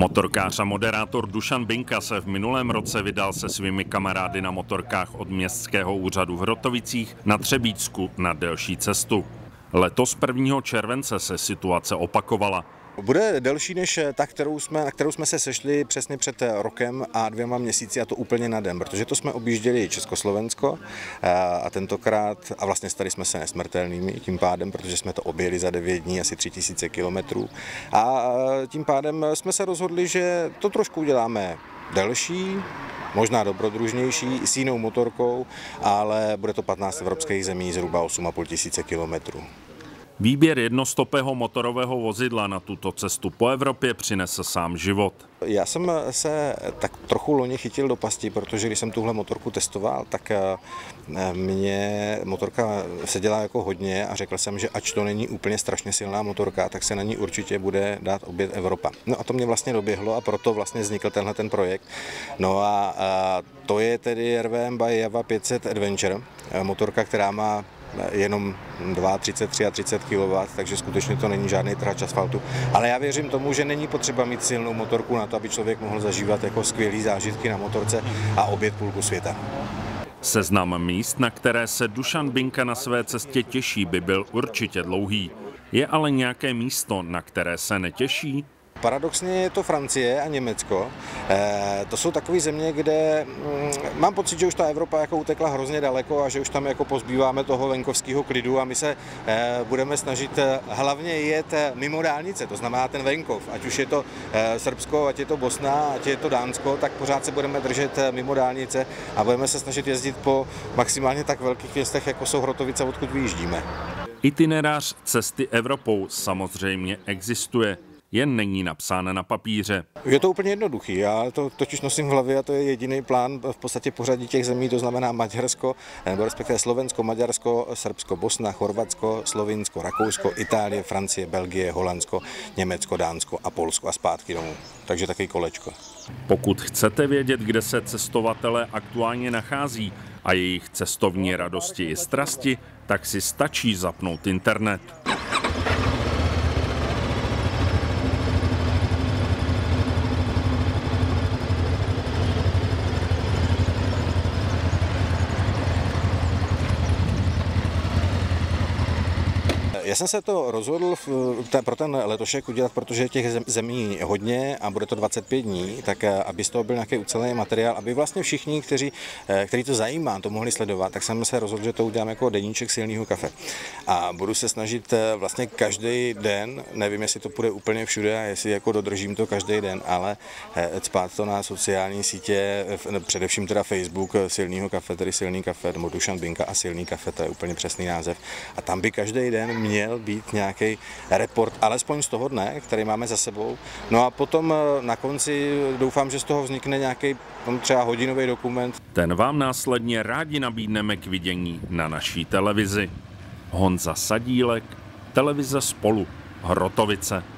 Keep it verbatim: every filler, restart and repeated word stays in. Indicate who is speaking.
Speaker 1: Motorkář a moderátor Dušan Binka se v minulém roce vydal se svými kamarády na motorkách od Městského úřadu v Hrotovicích na Třebíčsku na delší cestu. Letos prvního července se situace opakovala.
Speaker 2: Bude delší než ta, kterou jsme, na kterou jsme se sešli přesně před rokem a dvěma měsíci, a to úplně na den, protože to jsme objížděli Československo a tentokrát, a vlastně stali jsme se nesmrtelnými tím pádem, protože jsme to objeli za devět dní, asi tři tisíce kilometrů, a tím pádem jsme se rozhodli, že to trošku uděláme delší, možná dobrodružnější, s jinou motorkou, ale bude to patnáct evropských zemí, zhruba osm a půl tisíce kilometrů.
Speaker 1: Výběr jednostopého motorového vozidla na tuto cestu po Evropě přinesl sám život.
Speaker 2: Já jsem se tak trochu loni chytil do pasti, protože když jsem tuhle motorku testoval, tak mě motorka seděla jako hodně a řekl jsem, že ač to není úplně strašně silná motorka, tak se na ní určitě bude dát objet Evropa. No a to mě vlastně doběhlo a proto vlastně vznikl tenhle ten projekt. No a, a to je tedy R V M by Java pět set Adventure, motorka, která má jenom třicet dva, třicet tři kilowattů, takže skutečně to není žádný trhač asfaltu. Ale já věřím tomu, že není potřeba mít silnou motorku na to, aby člověk mohl zažívat jako skvělý zážitky na motorce a objet půlku světa.
Speaker 1: Seznam míst, na které se Dušan Binka na své cestě těší, by byl určitě dlouhý. Je ale nějaké místo, na které se netěší?
Speaker 2: Paradoxně je to Francie a Německo. E, to jsou takové země, kde mm, mám pocit, že už ta Evropa jako utekla hrozně daleko a že už tam jako pozbýváme toho venkovského klidu a my se e, budeme snažit hlavně jet mimo dálnice, to znamená ten venkov. Ať už je to e, Srbsko, ať je to Bosna, ať je to Dánsko, tak pořád se budeme držet mimo dálnice a budeme se snažit jezdit po maximálně tak velkých městech, jako jsou Hrotovice, odkud vyjíždíme.
Speaker 1: Itinerář cesty Evropou samozřejmě existuje. Jen není napsán na papíře.
Speaker 2: Je to úplně jednoduchý, já to totiž nosím v hlavě a to je jediný plán v podstatě pořadí těch zemí, to znamená Maďarsko, nebo respektive Slovensko, Maďarsko, Srbsko, Bosna, Chorvatsko, Slovinsko, Rakousko, Itálie, Francie, Belgie, Holandsko, Německo, Dánsko a Polsko a zpátky domů. Takže takový kolečko.
Speaker 1: Pokud chcete vědět, kde se cestovatelé aktuálně nachází a jejich cestovní radosti i strasti, tak si stačí zapnout internet.
Speaker 2: Já jsem se to rozhodl pro ten letošek udělat, protože těch zemí hodně a bude to dvacet pět dní, tak aby z toho byl nějaký ucelený materiál, aby vlastně všichni, kteří, kteří to zajímá, to mohli sledovat, tak jsem se rozhodl, že to udělám jako deníček silného kafe. A budu se snažit vlastně každý den, nevím, jestli to půjde úplně všude a jestli jako dodržím to každý den, ale cpát to na sociální sítě, především teda Facebook silného kafe, tedy silný kafe, nebo Dušan Binka a silný kafe, to je úplně přesný název. A tam by každý den měl měl být nějaký report, alespoň z toho dne, který máme za sebou. No a potom na konci doufám, že z toho vznikne nějaký třeba hodinový dokument.
Speaker 1: Ten vám následně rádi nabídneme k vidění na naší televizi. Honza Sadílek, televize Spolu, Hrotovice.